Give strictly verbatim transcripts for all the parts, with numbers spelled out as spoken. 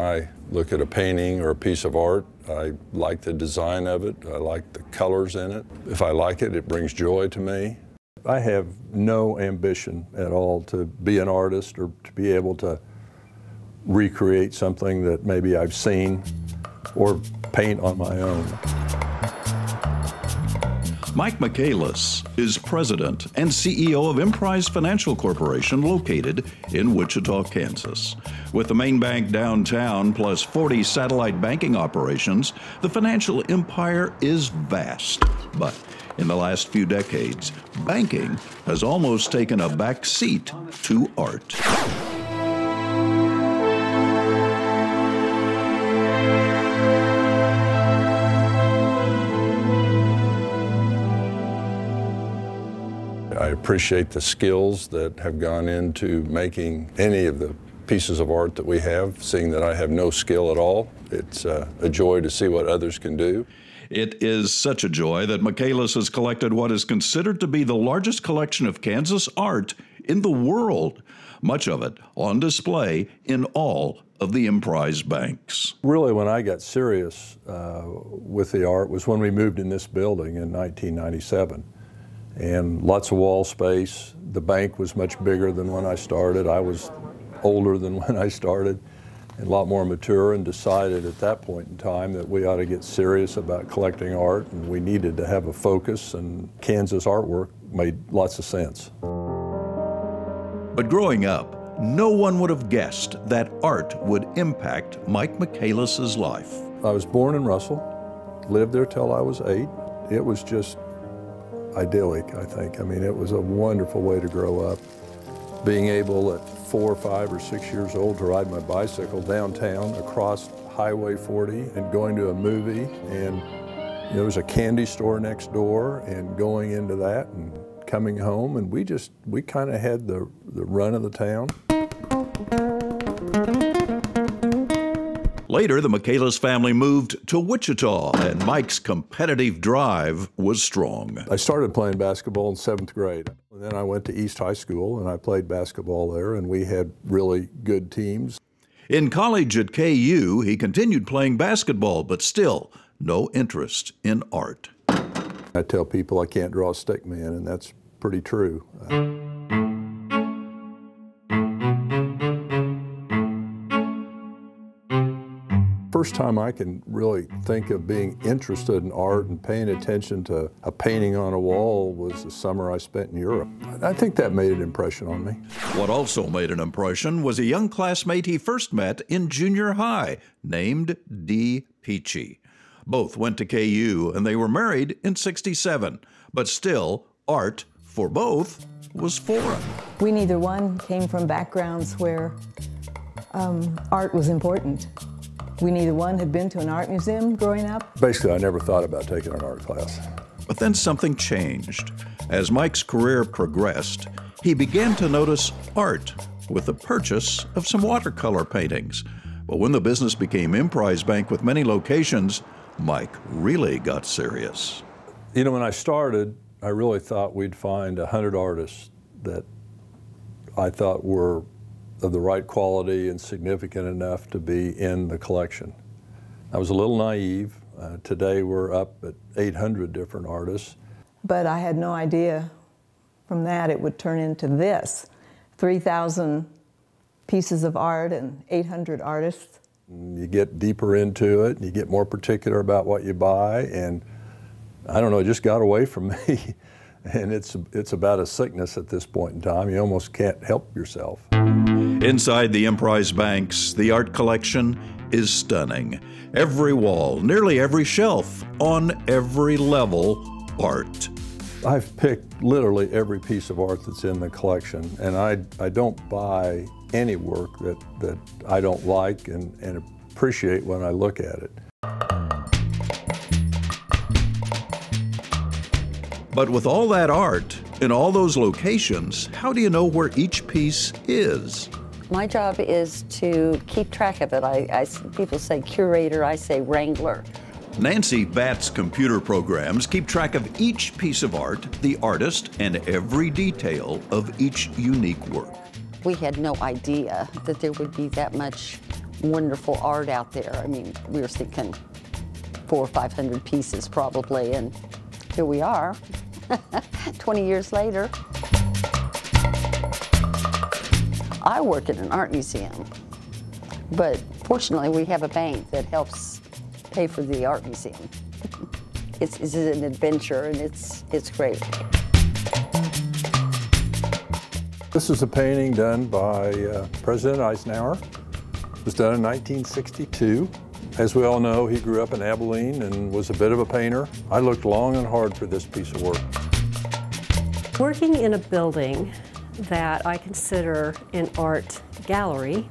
I look at a painting or a piece of art, I like the design of it, I like the colors in it. If I like it, it brings joy to me. I have no ambition at all to be an artist or to be able to recreate something that maybe I've seen or paint on my own. Mike Michaelis is president and C E O of Emprise Financial Corporation, located in Wichita, Kansas. With the main bank downtown plus forty satellite banking operations, the financial empire is vast. But in the last few decades, banking has almost taken a back seat to art. I appreciate the skills that have gone into making any of the pieces of art that we have, seeing that I have no skill at all. It's uh, a joy to see what others can do. It is such a joy that Michaelis has collected what is considered to be the largest collection of Kansas art in the world, much of it on display in all of the Emprise banks. Really, when I got serious uh, with the art was when we moved in this building in nineteen ninety-seven. And lots of wall space. The bank was much bigger than when I started. I was older than when I started and a lot more mature, and decided at that point in time that we ought to get serious about collecting art, and we needed to have a focus, and Kansas artwork made lots of sense. But growing up, no one would have guessed that art would impact Mike Michaelis's life. I was born in Russell, lived there till I was eight. It was just idyllic, I think. I mean, it was a wonderful way to grow up. Being able at four, five, or six years old to ride my bicycle downtown across Highway forty and going to a movie, and you know, there was a candy store next door, and going into that and coming home, and we just, we kind of had the, the run of the town. Later, the Michaelis family moved to Wichita, and Mike's competitive drive was strong. I started playing basketball in seventh grade. And then I went to East High School, and I played basketball there, and we had really good teams. In college at K U, he continued playing basketball, but still no interest in art. I tell people I can't draw a stick man, and that's pretty true. Uh, First time I can really think of being interested in art and paying attention to a painting on a wall was the summer I spent in Europe. I think that made an impression on me. What also made an impression was a young classmate he first met in junior high named Dee Peachy. Both went to K U, and they were married in sixty-seven. But still, art, for both, was foreign. We neither one came from backgrounds where um, art was important. We neither one had been to an art museum growing up. Basically, I never thought about taking an art class. But then something changed. As Mike's career progressed, he began to notice art with the purchase of some watercolor paintings. But when the business became Emprise Bank with many locations, Mike really got serious. You know, when I started, I really thought we'd find a hundred artists that I thought were of the right quality and significant enough to be in the collection. I was a little naive. Uh, today we're up at eight hundred different artists. But I had no idea from that it would turn into this. three thousand pieces of art and eight hundred artists. You get deeper into it, and you get more particular about what you buy, and I don't know, it just got away from me. And it's, it's about a sickness at this point in time. You almost can't help yourself. Inside the Emprise Banks, the art collection is stunning. Every wall, nearly every shelf, on every level, art. I've picked literally every piece of art that's in the collection, and I, I don't buy any work that, that I don't like and, and appreciate when I look at it. But with all that art in all those locations, how do you know where each piece is? My job is to keep track of it. I, I, people say curator, I say wrangler. Nancy Batt's computer programs keep track of each piece of art, the artist, and every detail of each unique work. We had no idea that there would be that much wonderful art out there. I mean, we were thinking four or five hundred pieces probably, and here we are, twenty years later. I work in an art museum, but fortunately we have a bank that helps pay for the art museum. It's, it's an adventure, and it's, it's great. This is a painting done by uh, President Eisenhower. It was done in nineteen sixty-two. As we all know, he grew up in Abilene and was a bit of a painter. I looked long and hard for this piece of work. Working in a building that I consider an art gallery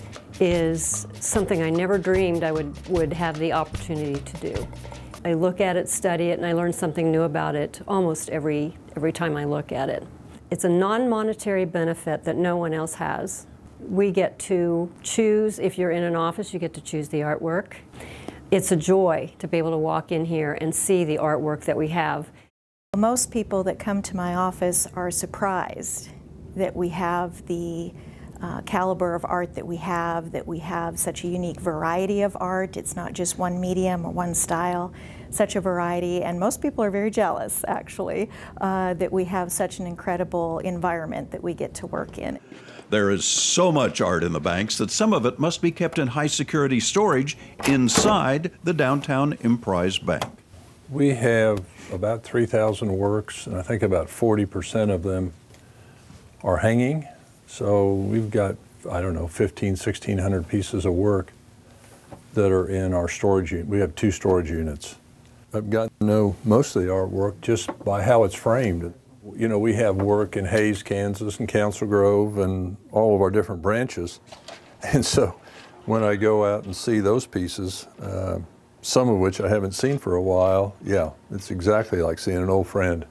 is something I never dreamed I would, would have the opportunity to do. I look at it, study it, and I learn something new about it almost every, every time I look at it. It's a non-monetary benefit that no one else has. We get to choose, if you're in an office, you get to choose the artwork. It's a joy to be able to walk in here and see the artwork that we have. Most people that come to my office are surprised that we have the uh, caliber of art that we have, that we have such a unique variety of art. It's not just one medium or one style, such a variety, and most people are very jealous, actually, uh, that we have such an incredible environment that we get to work in. There is so much art in the banks that some of it must be kept in high-security storage inside the downtown Emprise Bank. We have about three thousand works, and I think about forty percent of them are hanging. So we've got, I don't know, fifteen, sixteen hundred pieces of work that are in our storage unit. We have two storage units. I've gotten to know most of the artwork just by how it's framed. You know, we have work in Hays, Kansas, and Council Grove, and all of our different branches. And so when I go out and see those pieces, uh, some of which I haven't seen for a while, yeah, it's exactly like seeing an old friend.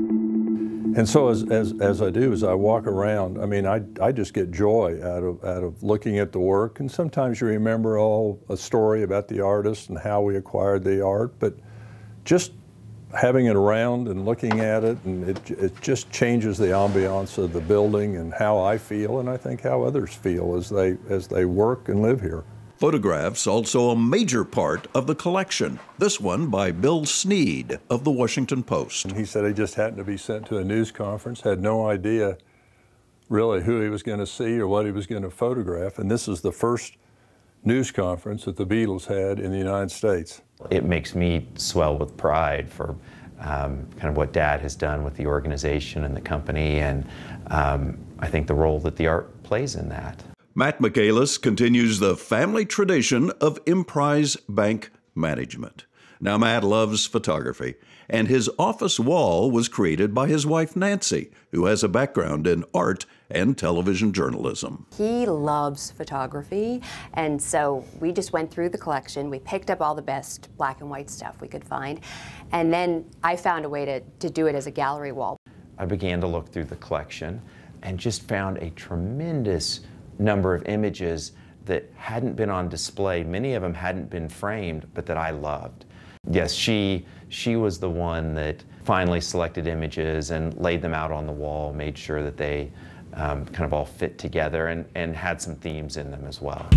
And so as, as, as I do, as I walk around, I mean, I, I just get joy out of, out of looking at the work. And sometimes you remember all a story about the artist and how we acquired the art, but just having it around and looking at it, and it, it just changes the ambiance of the building and how I feel, and I think how others feel as they, as they work and live here. Photographs also a major part of the collection. This one by Bill Sneed of the Washington Post. And he said he just happened to be sent to a news conference, had no idea really who he was going to see or what he was going to photograph, and this is the first news conference that the Beatles had in the United States. It makes me swell with pride for um, kind of what Dad has done with the organization and the company, and um, I think the role that the art plays in that. Matt Michaelis continues the family tradition of Emprise Bank management. Now, Matt loves photography, and his office wall was created by his wife, Nancy, who has a background in art and television journalism. He loves photography, and so we just went through the collection. We picked up all the best black and white stuff we could find, and then I found a way to, to do it as a gallery wall. I began to look through the collection and just found a tremendous number of images that hadn't been on display. Many of them hadn't been framed, but that I loved. Yes, she, she was the one that finally selected images and laid them out on the wall, made sure that they um, kind of all fit together, and, and had some themes in them as well.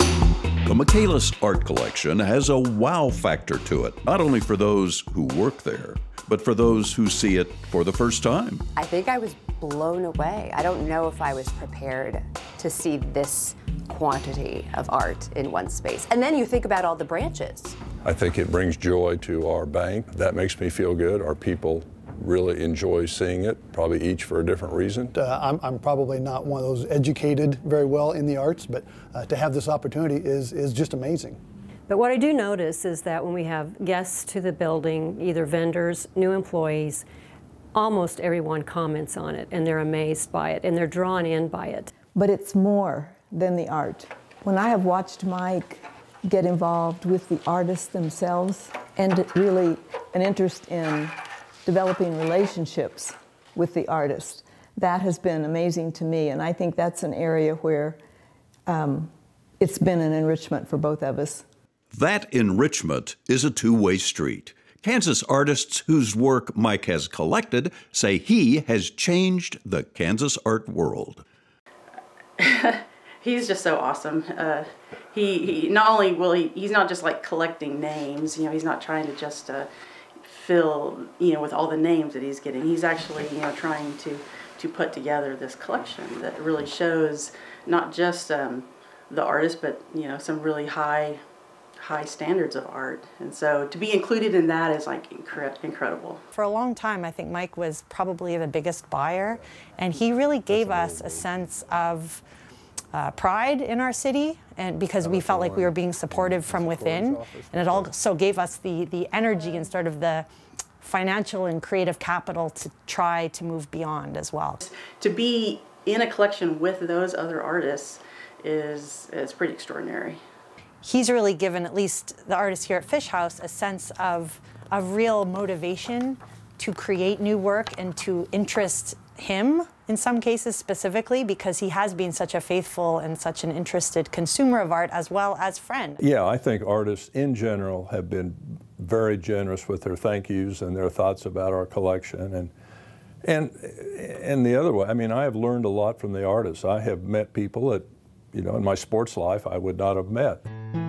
The Michaelis art collection has a wow factor to it, not only for those who work there, but for those who see it for the first time. I think I was blown away. I don't know if I was prepared to see this quantity of art in one space. And then you think about all the branches. I think it brings joy to our bank. That makes me feel good. Our people really enjoy seeing it, probably each for a different reason. Uh, I'm, I'm probably not one of those educated very well in the arts, but uh, to have this opportunity is, is just amazing. But what I do notice is that when we have guests to the building, either vendors, new employees, almost everyone comments on it, and they're amazed by it, and they're drawn in by it. But it's more than the art. When I have watched Mike get involved with the artists themselves, and really an interest in developing relationships with the artist, that has been amazing to me, and I think that's an area where um, it's been an enrichment for both of us. That enrichment is a two-way street. Kansas artists whose work Mike has collected say he has changed the Kansas art world. He's just so awesome. Uh, he, he not only will he, he's not just like collecting names, you know, he's not trying to just uh, fill, you know, with all the names that he's getting. He's actually, you know, trying to, to put together this collection that really shows not just um, the artist, but, you know, some really high, high standards of art. And so to be included in that is like incre incredible. For a long time, I think Mike was probably the biggest buyer, and he really gave us a sense of uh, pride in our city, and because we felt like we were being supported from within, and it also gave us the, the energy and sort of the financial and creative capital to try to move beyond as well. To be in a collection with those other artists is, is pretty extraordinary. He's really given at least the artists here at Fish House a sense of, of real motivation to create new work and to interest him in some cases specifically, because he has been such a faithful and such an interested consumer of art as well as friend. Yeah, I think artists in general have been very generous with their thank yous and their thoughts about our collection. And, and, and the other way, I mean, I have learned a lot from the artists. I have met people that, you know, in my sports life I would not have met.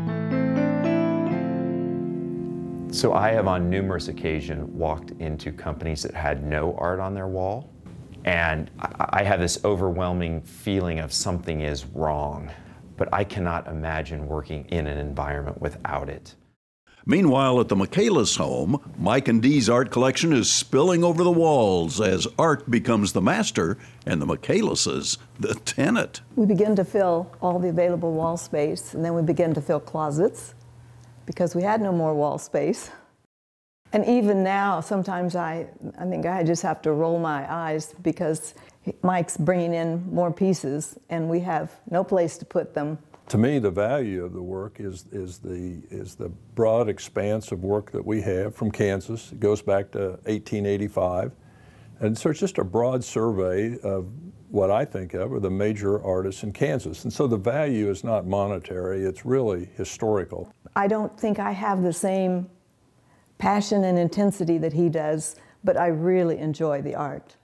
So I have on numerous occasions walked into companies that had no art on their wall, and I have this overwhelming feeling of something is wrong, but I cannot imagine working in an environment without it. Meanwhile, at the Michaelis home, Mike and Dee's art collection is spilling over the walls as art becomes the master and the Michaelises the tenant. We begin to fill all the available wall space, and then we begin to fill closets because we had no more wall space. And even now, sometimes I, I think I just have to roll my eyes because Mike's bringing in more pieces and we have no place to put them. To me, the value of the work is, is, the, is the broad expanse of work that we have from Kansas. It goes back to eighteen eighty-five. And so it's just a broad survey of what I think of are the major artists in Kansas. And so the value is not monetary, it's really historical. I don't think I have the same passion and intensity that he does, but I really enjoy the art.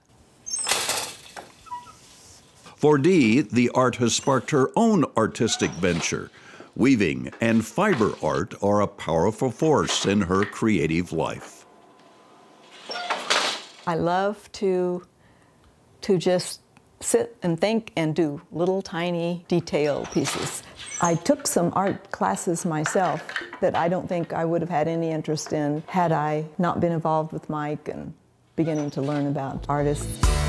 For Dee, the art has sparked her own artistic venture. Weaving and fiber art are a powerful force in her creative life. I love to, to just sit and think and do little tiny detail pieces. I took some art classes myself that I don't think I would have had any interest in had I not been involved with Mike and beginning to learn about artists.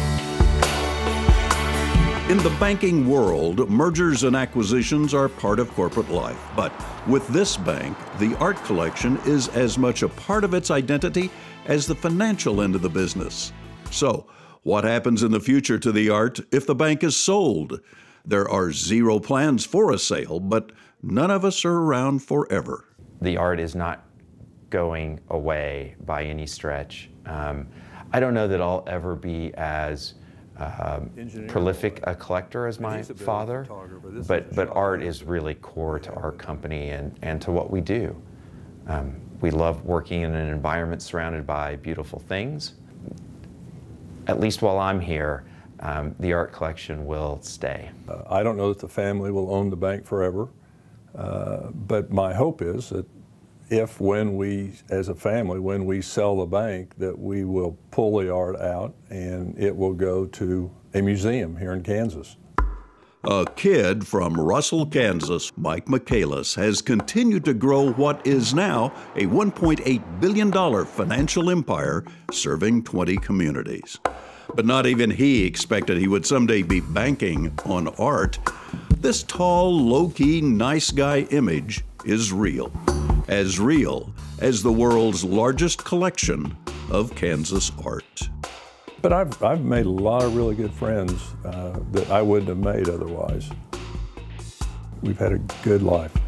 In the banking world, mergers and acquisitions are part of corporate life. But with this bank, the art collection is as much a part of its identity as the financial end of the business. So, what happens in the future to the art if the bank is sold? There are zero plans for a sale, but none of us are around forever. The art is not going away by any stretch. Um, I don't know that I'll ever be as um, prolific a collector as my father, but, but art is really core to our company and, and to what we do. Um, we love working in an environment surrounded by beautiful things. At least while I'm here, um, the art collection will stay. Uh, I don't know that the family will own the bank forever, uh, but my hope is that if, when we, as a family, when we sell the bank, that we will pull the art out and it will go to a museum here in Kansas. A kid from Russell, Kansas, Mike Michaelis, has continued to grow what is now a one point eight billion dollar financial empire serving twenty communities. But not even he expected he would someday be banking on art. This tall, low-key, nice guy image is real. As real as the world's largest collection of Kansas art. But I've, I've made a lot of really good friends uh, that I wouldn't have made otherwise. We've had a good life.